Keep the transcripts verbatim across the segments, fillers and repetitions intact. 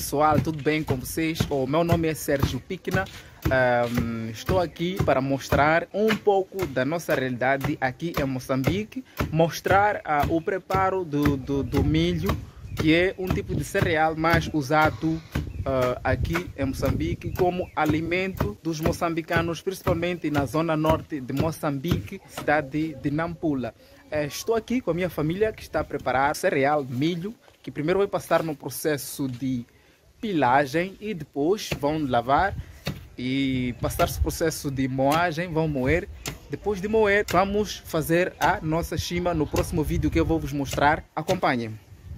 pessoal, tudo bem com vocês? O meu nome é Sérgio Piquena. Um, estou aqui para mostrar um pouco da nossa realidade aqui em Moçambique, mostrar uh, o preparo do, do, do milho, que é um tipo de cereal mais usado uh, aqui em Moçambique como alimento dos moçambicanos, principalmente na zona norte de Moçambique, cidade de Nampula. Uh, estou aqui com a minha família que está a preparar cereal, milho, que primeiro vai passar no processo de pilagem e depois vão lavar e passar-se o processo de moagem, vão moer. Depois de moer, vamos fazer a nossa chima no próximo vídeo que eu vou vos mostrar. Acompanhem.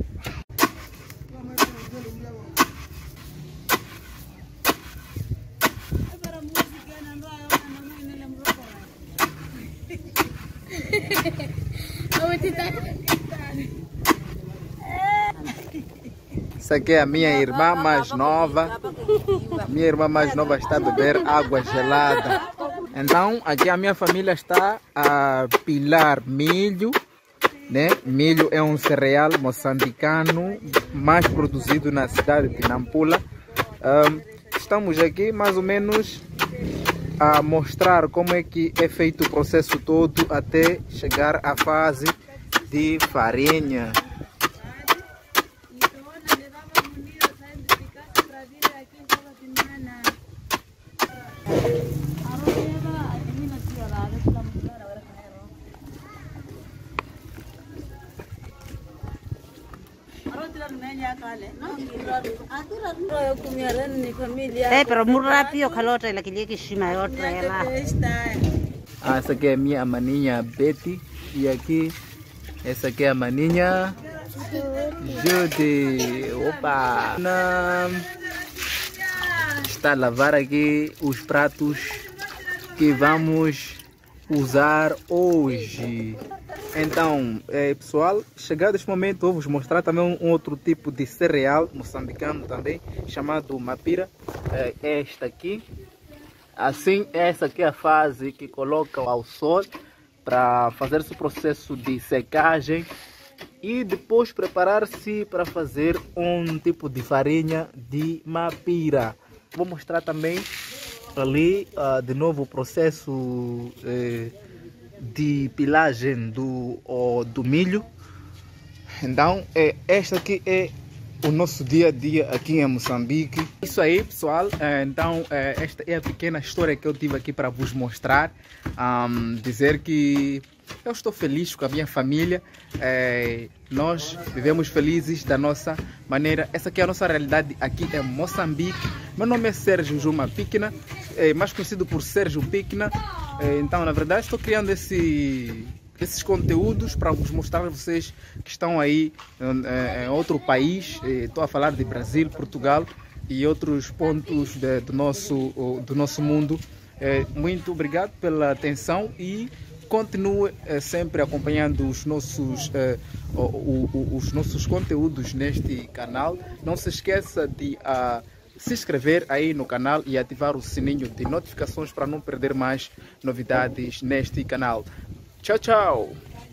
Essa aqui é a minha irmã mais nova. Minha irmã mais nova está a beber água gelada. Então, aqui a minha família está a pilar milho, né? Milho é um cereal moçambicano mais produzido na cidade de Nampula. Um, estamos aqui mais ou menos a mostrar como é que é feito o processo todo até chegar à fase de farinha. É, pero muito rápido, calota, ela queria que chama outra ela. Ah, essa aqui é a minha maninha Betty e aqui essa aqui é a maninha Judy. Opa! Está a lavar aqui os pratos que vamos usar hoje. Então, é, pessoal, chegado este momento, vou vos mostrar também um, um outro tipo de cereal moçambicano também, chamado mapira. É esta aqui. Assim, essa aqui é a fase que coloca ao sol para fazer esse processo de secagem e depois preparar-se para fazer um tipo de farinha de mapira. Vou mostrar também ali uh, de novo o processo uh, de pilagem do, uh, do milho. Então, é, esta aqui é o nosso dia a dia aqui em Moçambique. Isso aí, pessoal. Então, esta é a pequena história que eu tive aqui para vos mostrar. Um, dizer que eu estou feliz com a minha família. É, nós vivemos felizes da nossa maneira. Essa aqui é a nossa realidade aqui em Moçambique. Meu nome é Sérgio Juma Piquena, é, mais conhecido por Sérgio Piquena. É, então, na verdade, estou criando esse... esses conteúdos para vos mostrar a vocês que estão aí em, em outro país. Estou a falar de Brasil, Portugal e outros pontos de, do, nosso, do nosso mundo. Muito obrigado pela atenção e continue sempre acompanhando os nossos, os nossos conteúdos neste canal. Não se esqueça de uh, se inscrever aí no canal e ativar o sininho de notificações para não perder mais novidades neste canal. Tchau, tchau!